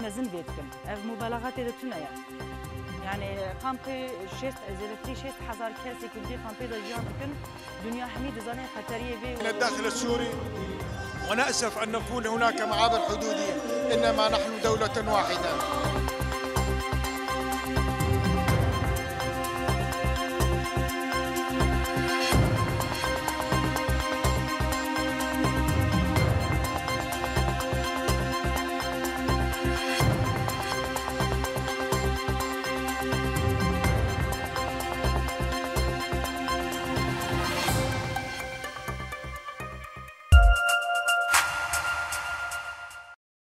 مزن بيتكن مبالغات دتنا يعني قامتي شيست زلتي شيست حزار كاسي كنتي قامتي دجان كن دنيا حميد زاني خطريه بي من الداخل السوري ونأسف أن نكون هناك معابر حدودية إنما نحن دولة واحدة.